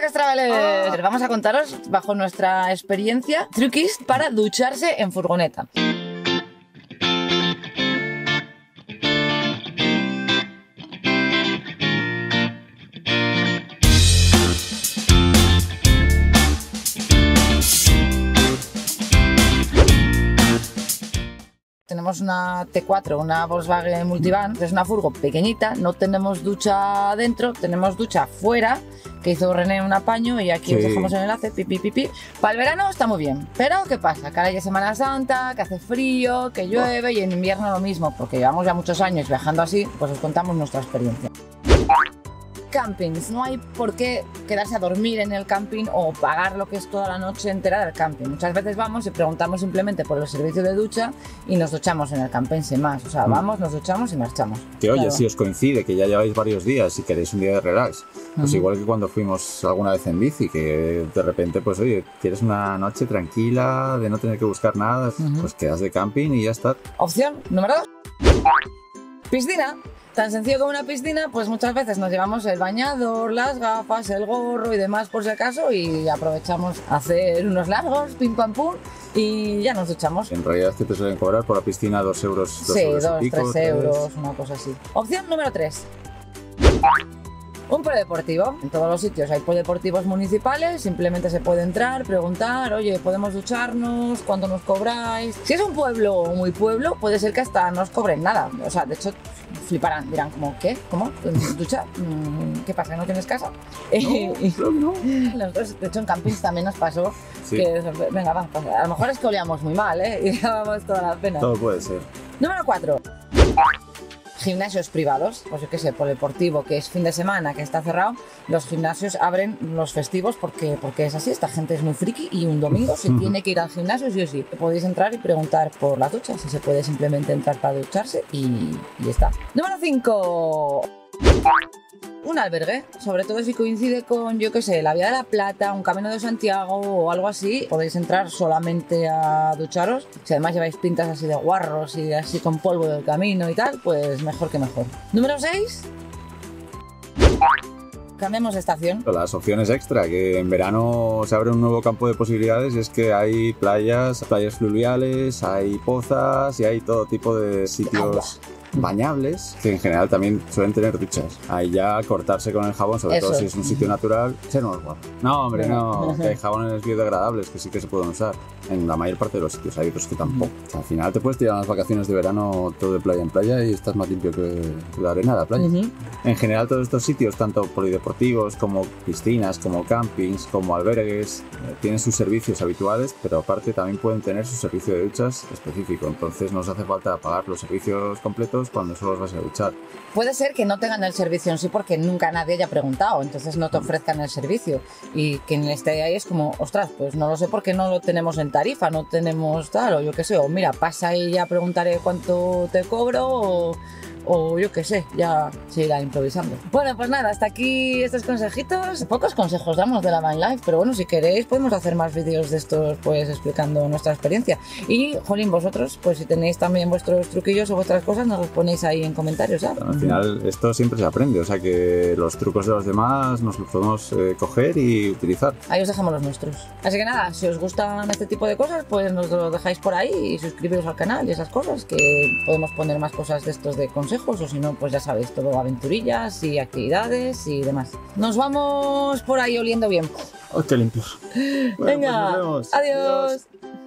Saques Traveler. Vamos a contaros, bajo nuestra experiencia, truquis para ducharse en furgoneta. Tenemos una T4, una Volkswagen Multivan, es una furgo pequeñita, no tenemos ducha dentro, tenemos ducha fuera, que hizo René un apaño y aquí os dejamos el enlace, pipi. Para el verano está muy bien, pero ¿qué pasa? Que ahora ya es Semana Santa, que hace frío, que llueve y en invierno lo mismo, porque llevamos ya muchos años viajando así, pues os contamos nuestra experiencia. Campings, no hay por qué quedarse a dormir en el camping o pagar lo que es toda la noche entera del camping. Muchas veces vamos y preguntamos simplemente por el servicio de ducha y nos duchamos en el camping sin más. O sea, vamos, nos duchamos y marchamos. Que oye, si os coincide que ya lleváis varios días y queréis un día de relax, pues igual que cuando fuimos alguna vez en bici, que de repente, pues oye, quieres una noche tranquila, de no tener que buscar nada, pues quedas de camping y ya está. Opción número 2. Piscina. Tan sencillo como una piscina, pues muchas veces nos llevamos el bañador, las gafas, el gorro y demás por si acaso y aprovechamos a hacer unos largos, pim pam pum, y ya nos duchamos. En realidad que te suelen cobrar por la piscina 2 euros, sí, 2-3 euros, una cosa así. Opción número 3. Un polideportivo. En todos los sitios hay polideportivos municipales, simplemente se puede entrar, preguntar, oye, ¿podemos ducharnos? ¿Cuánto nos cobráis? Si es un pueblo muy pueblo, puede ser que hasta no os cobren nada. O sea, de hecho, fliparán, dirán como, ¿qué? ¿Cómo? ¿Ducha? ¿Qué pasa? ¿No tienes casa? No. Nosotros, de hecho, en campings también nos pasó que, venga, va, a lo mejor es que olíamos muy mal, y dábamos toda la pena. Todo puede ser. Número 4. Gimnasios privados, pues yo qué sé, por deportivo, que es fin de semana, que está cerrado, los gimnasios abren los festivos porque es así, esta gente es muy friki y un domingo se tiene que ir al gimnasio sí o sí. Podéis entrar y preguntar por las duchas, si se puede simplemente entrar para ducharse y ya está. Número 5. Un albergue, sobre todo si coincide con, yo qué sé, la Vía de la Plata, un Camino de Santiago o algo así, podéis entrar solamente a ducharos. Si además lleváis pintas así de guarros y así con polvo del camino y tal, pues mejor que mejor. Número 6. Cambiemos de estación. Las opciones extra, que en verano se abre un nuevo campo de posibilidades y es que hay playas fluviales, hay pozas y hay todo tipo de sitios bañables que en general también suelen tener duchas. Ahí ya cortarse con el jabón, sobre todo si es un sitio natural, ser más guapo. No, hombre, no, que hay jabones biodegradables que sí que se pueden usar. En la mayor parte de los sitios hay otros que tampoco. O sea, al final te puedes tirar las vacaciones de verano todo de playa en playa y estás más limpio que la arena de la playa. En general todos estos sitios, tanto polideportivos como piscinas, como campings, como albergues, tienen sus servicios habituales, pero aparte también pueden tener su servicio de duchas específico. Entonces no os hace falta pagar los servicios completos cuando solo os vais a duchar. Puede ser que no tengan el servicio en sí porque nunca nadie haya preguntado, entonces no te ofrezcan el servicio y quien esté ahí es como, ostras, pues no lo sé porque no lo tenemos en tarifa, no tenemos tal, o yo qué sé, o mira, pasa y ya preguntaré cuánto te cobro o yo qué sé, ya se irá improvisando. Bueno, pues nada, hasta aquí estos consejitos. Pocos consejos damos de la van life, pero bueno, si queréis podemos hacer más vídeos de estos, pues explicando nuestra experiencia. Y, jolín, vosotros, pues si tenéis también vuestros truquillos o vuestras cosas, nos los ponéis ahí en comentarios, ¿ya? Al final esto siempre se aprende, o sea que los trucos de los demás nos los podemos coger y utilizar. Ahí os dejamos los nuestros. Así que nada, si os gustan este tipo de cosas, pues nos lo dejáis por ahí y suscribiros al canal y esas cosas, que podemos poner más cosas de estos de consejos, o si no, pues ya sabéis, todo aventurillas y actividades y demás. Nos vamos por ahí oliendo bien. ¡Oh, qué limpios! Venga, pues nos vemos. Adiós.